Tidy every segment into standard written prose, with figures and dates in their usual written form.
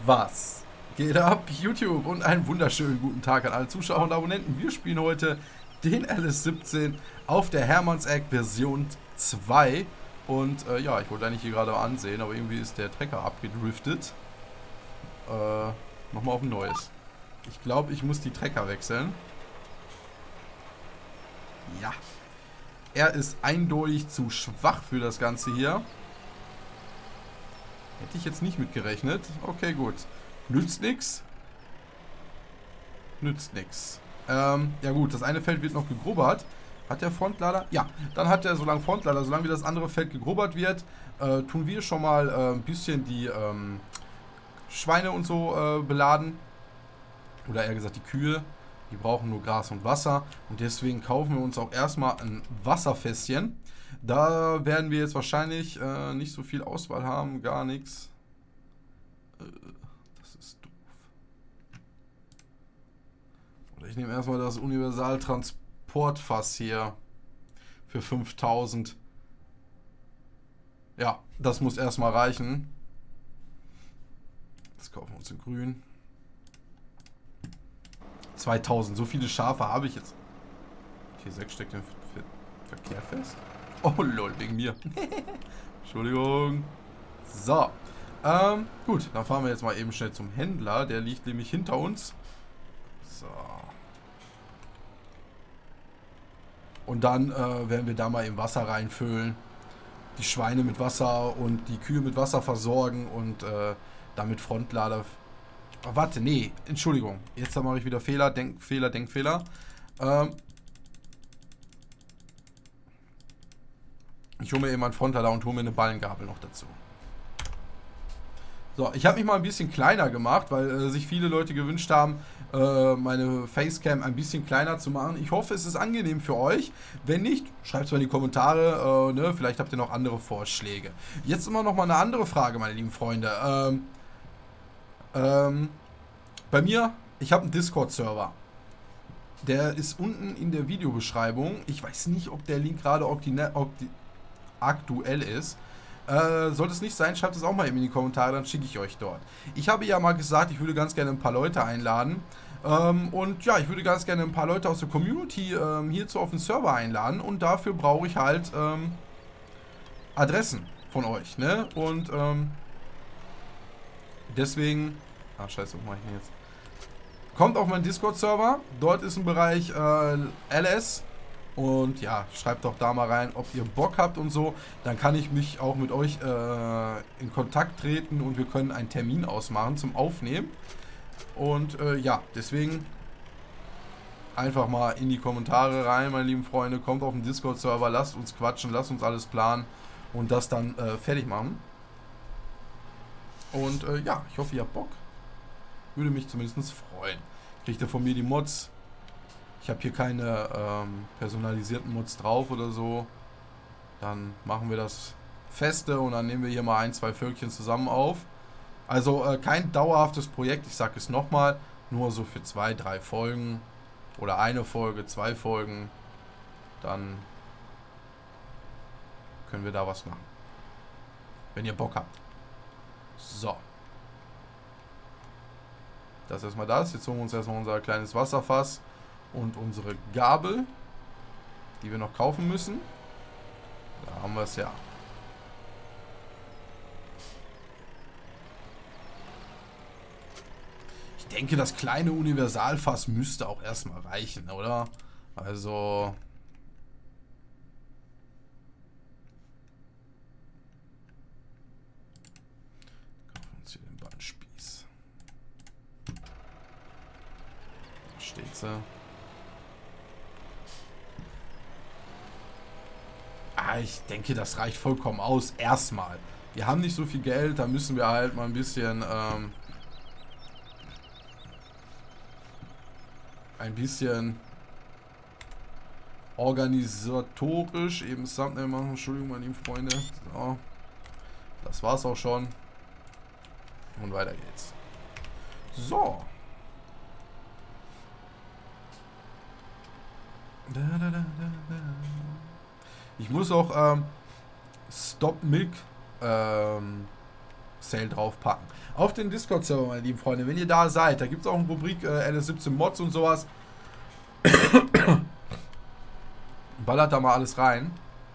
Was geht ab, YouTube? Und einen wunderschönen guten Tag an alle Zuschauer und Abonnenten. Wir spielen heute den LS17 auf der Hermannseck Version 2. Und ja, ich wollte eigentlich hier gerade ansehen, aber irgendwie ist der Trecker abgedriftet. Nochmal auf ein neues. Ich glaube, ich muss die Trecker wechseln. Ja. Er ist eindeutig zu schwach für das Ganze hier. Hätte ich jetzt nicht mitgerechnet. Okay, gut. Nützt nix. Nützt nix. Ja gut, das eine Feld wird noch gegrubbert. Hat der Frontlader? Ja, dann hat er solange Frontlader, solange wie das andere Feld gegrubbert wird, tun wir schon mal ein bisschen die Schweine und so beladen. Oder eher gesagt die Kühe. Die brauchen nur Gras und Wasser. Und deswegen kaufen wir uns auch erstmal ein Wasserfässchen. Da werden wir jetzt wahrscheinlich nicht so viel Auswahl haben. Gar nichts. Das ist doof. Oder ich nehme erstmal das Universaltransportfass hier. Für 5000. Ja, das muss erstmal reichen. Jetzt kaufen wir uns in grün. 2000. So viele Schafe habe ich jetzt. T6 steckt den Verkehr fest. Oh lol, wegen mir. Entschuldigung. So. Gut, dann fahren wir jetzt mal eben schnell zum Händler. Der liegt nämlich hinter uns. So. Und dann werden wir da mal eben Wasser reinfüllen. Die Schweine mit Wasser und die Kühe mit Wasser versorgen und damit Frontlader. Oh, warte, nee, Entschuldigung. Jetzt mache ich wieder Fehler, Denkfehler. Ich hole mir eben einen Frontlader und hole mir eine Ballengabel noch dazu. So, ich habe mich mal ein bisschen kleiner gemacht, weil sich viele Leute gewünscht haben, meine Facecam ein bisschen kleiner zu machen. Ich hoffe, es ist angenehm für euch. Wenn nicht, schreibt es mal in die Kommentare. Ne? Vielleicht habt ihr noch andere Vorschläge. Jetzt immer noch mal eine andere Frage, meine lieben Freunde. Bei mir, ich habe einen Discord-Server. Der ist unten in der Videobeschreibung. Ich weiß nicht, ob der Link gerade aktuell ist. Sollte es nicht sein, schreibt es auch mal eben in die Kommentare, dann schicke ich euch dort. Ich habe ja mal gesagt, ich würde ganz gerne ein paar Leute einladen. Und ja, ich würde ganz gerne ein paar Leute aus der Community hierzu auf den Server einladen. Und dafür brauche ich halt Adressen von euch, ne? Und deswegen... Ah, scheiße, was mache ich denn jetzt? Kommt auf meinen Discord-Server. Dort ist ein Bereich LS. Und ja, schreibt doch da mal rein, ob ihr Bock habt und so. Dann kann ich mich auch mit euch in Kontakt treten und wir können einen Termin ausmachen zum Aufnehmen. Und ja, deswegen einfach mal in die Kommentare rein, meine lieben Freunde. Kommt auf den Discord-Server, lasst uns quatschen, lasst uns alles planen und das dann fertig machen. Und ja, ich hoffe, ihr habt Bock. Würde mich zumindest freuen. Kriegt ihr von mir die Mods. Ich habe hier keine personalisierten Mods drauf oder so. Dann machen wir das feste und dann nehmen wir hier mal ein, zwei Völkchen zusammen auf. Also kein dauerhaftes Projekt, ich sage es nochmal. Nur so für 2, 3 Folgen. Oder eine Folge, 2 Folgen. Dann können wir da was machen. Wenn ihr Bock habt. So. Das ist erstmal das. Jetzt holen wir uns erstmal unser kleines Wasserfass und unsere Gabel, die wir noch kaufen müssen. Da haben wir es ja. Ich denke, das kleine Universalfass müsste auch erstmal reichen, oder? Also... Kaufen uns hier den Bandspieß. Da steht sie. Ich denke, das reicht vollkommen aus. Erstmal. Wir haben nicht so viel Geld, da müssen wir halt mal ein bisschen organisatorisch eben Thumbnail machen. Entschuldigung, meine lieben Freunde. So. Das war's auch schon. Und weiter geht's. So. Ich muss auch Stop Milk Sale draufpacken. Auf den Discord-Server, meine lieben Freunde, wenn ihr da seid, da gibt es auch eine Rubrik LS17 Mods und sowas. Ballert da mal alles rein.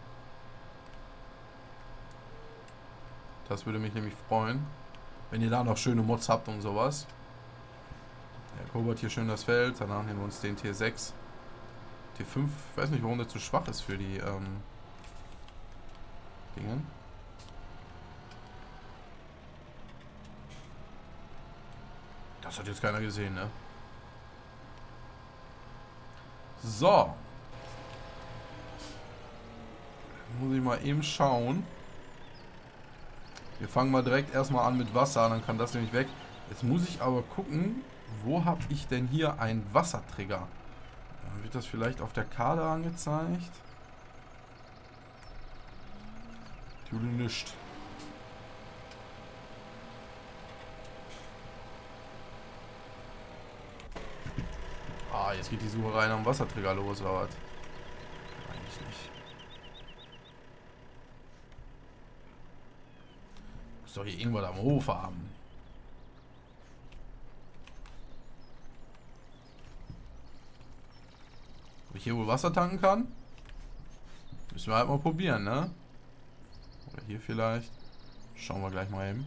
Das würde mich nämlich freuen, wenn ihr da noch schöne Mods habt und sowas. Der Kobalt hier schön das Feld, danach nehmen wir uns den T6. T5, ich weiß nicht, warum der zu schwach ist für die Dingen. Das hat jetzt keiner gesehen, ne? So. Muss ich mal eben schauen. Wir fangen mal direkt erstmal an mit Wasser, dann kann das nämlich weg. Jetzt muss ich aber gucken, wo habe ich denn hier einen Wassertrigger? Wird das vielleicht auf der Karte angezeigt? Tut nicht. Ah, jetzt geht die Sucherei nach dem Wassertrigger los, oder was? Eigentlich nicht. Muss doch hier irgendwas am Hof haben. Ob ich hier wohl Wasser tanken kann? Müssen wir halt mal probieren, ne? Oder hier vielleicht. Schauen wir gleich mal eben.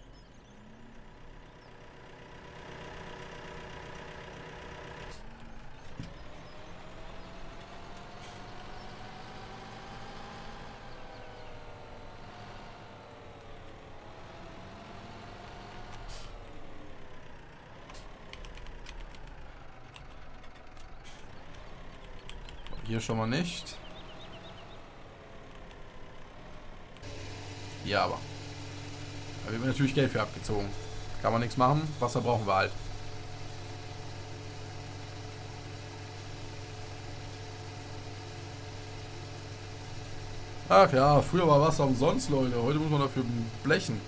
Hier schon mal nicht. Hier aber. Da wird mir natürlich Geld für abgezogen. Kann man nichts machen. Wasser brauchen wir halt. Ach ja, früher war Wasser umsonst, Leute. Heute muss man dafür blechen.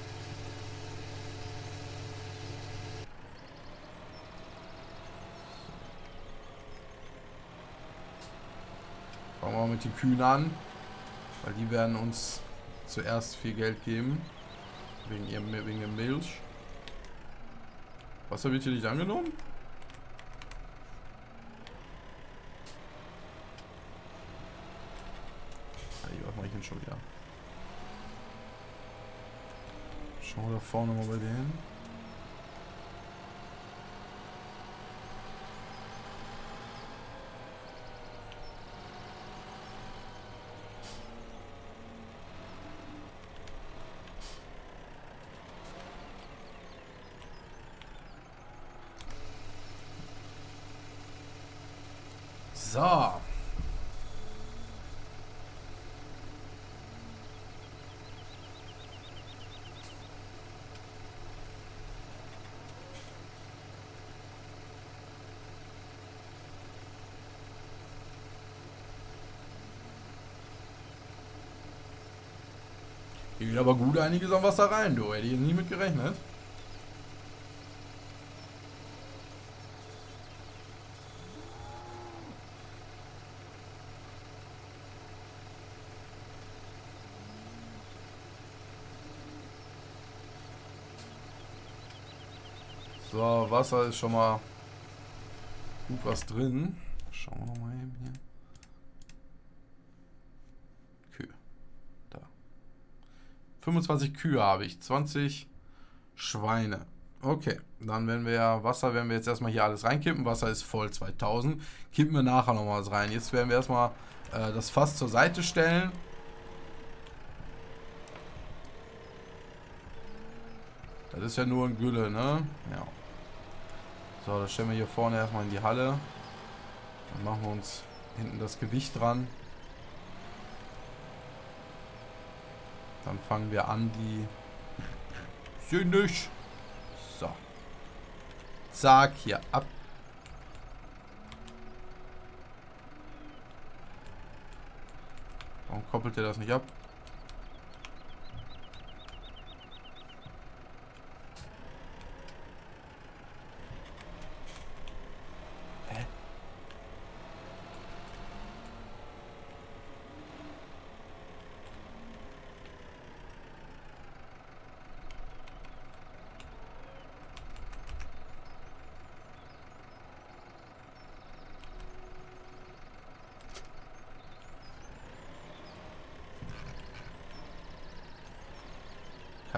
Fangen wir mal mit den Kühen an. Weil die werden uns zuerst viel Geld geben. Wegen der Milch. Wasser wird hier nicht angenommen? Was mache ich denn schon wieder? Schauen wir da vorne mal bei denen. So. Hier geht aber gut einiges an Wasser rein, du. Hätte ich nie mit gerechnet. So, Wasser ist schon mal gut was drin. Schauen wir noch mal eben hier. Kühe. Da. 25 Kühe habe ich. 20 Schweine. Okay, dann werden wir ja Wasser, werden wir jetzt erstmal hier alles reinkippen. Wasser ist voll 2000. Kippen wir nachher noch mal was rein. Jetzt werden wir erstmal das Fass zur Seite stellen. Das ist ja nur ein Gülle, ne? Ja. So, das stellen wir hier vorne erstmal in die Halle. Dann machen wir uns hinten das Gewicht dran. Dann fangen wir an, die... Sehe nicht. So. Zack, hier ab. Warum koppelt ihr das nicht ab?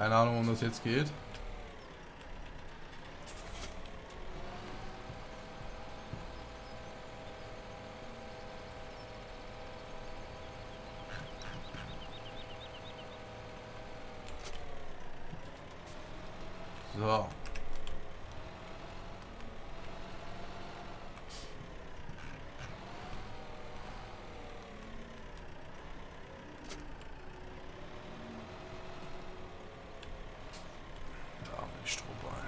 Keine Ahnung, um das jetzt geht. So. Ja, die Strohballen.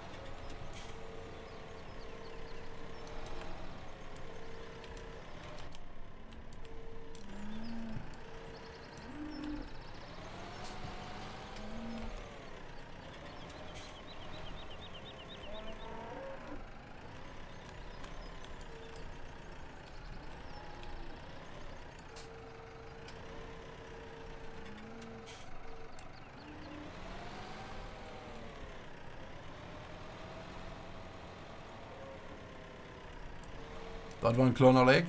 Das war ein kleiner Leck.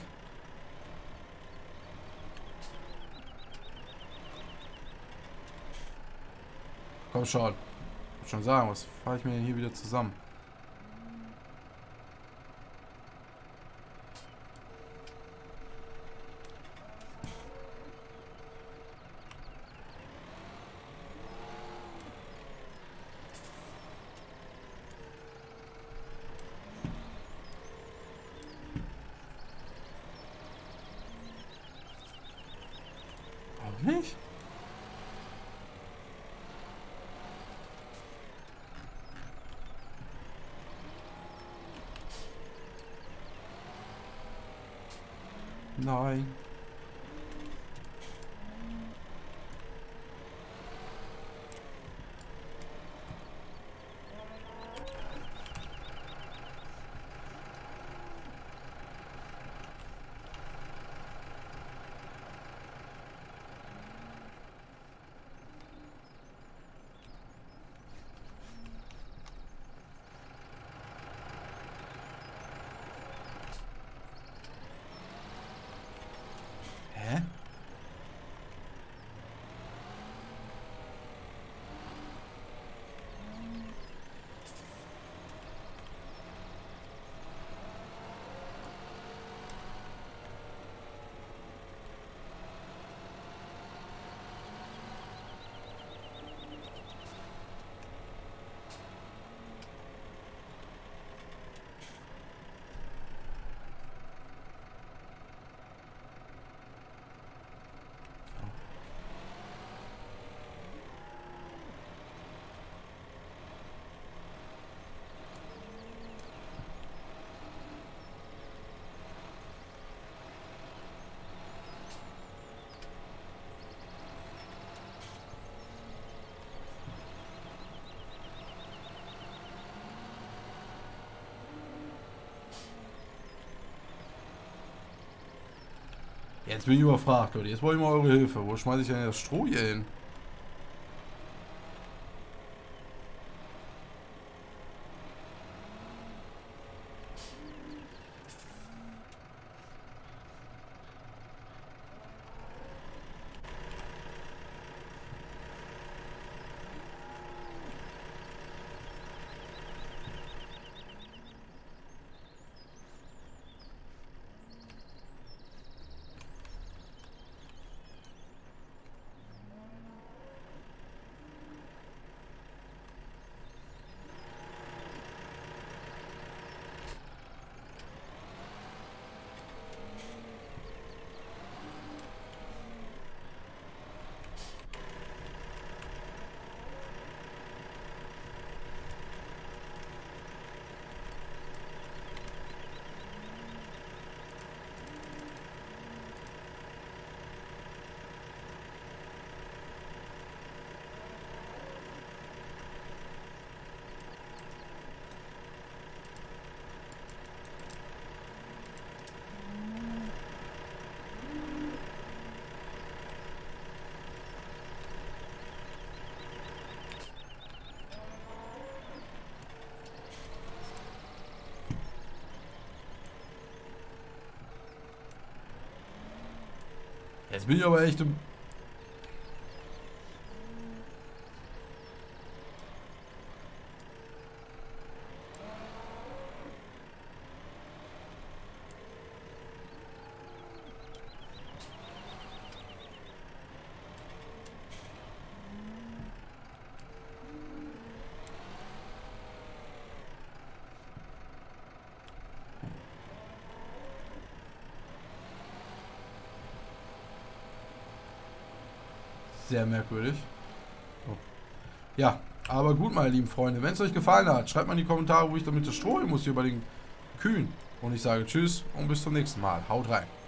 Komm schon. Ich muss schon sagen, was fahre ich mir denn hier wieder zusammen? Auch nicht? Nein. Hä? Jetzt bin ich überfragt, Leute. Jetzt brauche ich mal eure Hilfe. Wo schmeiße ich denn das Stroh hier hin? Jetzt bin ich aber echt im... sehr merkwürdig. So. Ja, aber gut, meine lieben Freunde. Wenn es euch gefallen hat, schreibt mal in die Kommentare, wo ich damit das Stroh hin muss hier bei den Kühen. Und ich sage Tschüss und bis zum nächsten Mal. Haut rein.